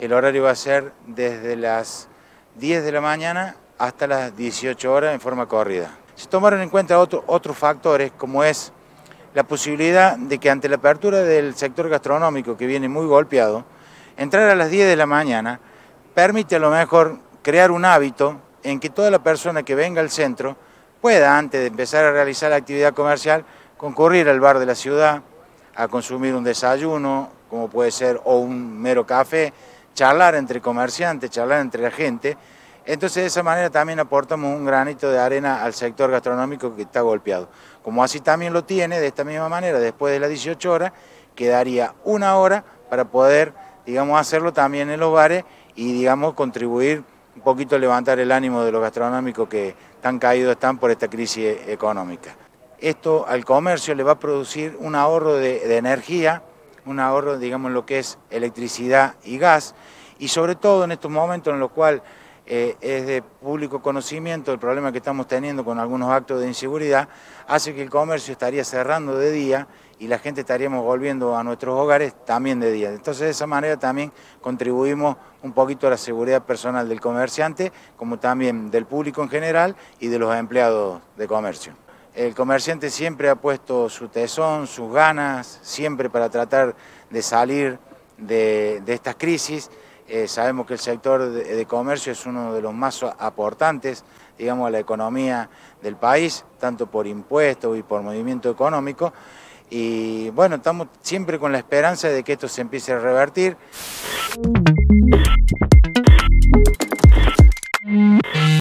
El horario va a ser desde las 10 de la mañana hasta las 18 horas en forma corrida. Se tomaron en cuenta otros factores, como es la posibilidad de que ante la apertura del sector gastronómico, que viene muy golpeado, entrar a las 10 de la mañana permite a lo mejor crear un hábito en que toda la persona que venga al centro pueda, antes de empezar a realizar la actividad comercial, concurrir al bar de la ciudad, a consumir un desayuno, como puede ser, o un mero café, charlar entre comerciantes, charlar entre la gente. Entonces de esa manera también aportamos un granito de arena al sector gastronómico que está golpeado. Como así también lo tiene, de esta misma manera, después de las 18 horas, quedaría una hora para poder, digamos, hacerlo también en los bares y, digamos, contribuir un poquito a levantar el ánimo de los gastronómicos que tan caídos están por esta crisis económica. Esto al comercio le va a producir un ahorro de energía, un ahorro, digamos, en lo que es electricidad y gas, y sobre todo en estos momentos en los cuales es de público conocimiento el problema que estamos teniendo con algunos actos de inseguridad, hace que el comercio estaría cerrando de día y la gente estaríamos volviendo a nuestros hogares también de día. Entonces de esa manera también contribuimos un poquito a la seguridad personal del comerciante, como también del público en general y de los empleados de comercio. El comerciante siempre ha puesto su tesón, sus ganas, siempre para tratar de salir de estas crisis. Sabemos que el sector de comercio es uno de los más aportantes, digamos, a la economía del país, tanto por impuestos y por movimiento económico. Y bueno, estamos siempre con la esperanza de que esto se empiece a revertir.